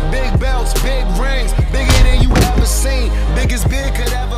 Big belts, big rings, bigger than you ever seen. Biggest big could ever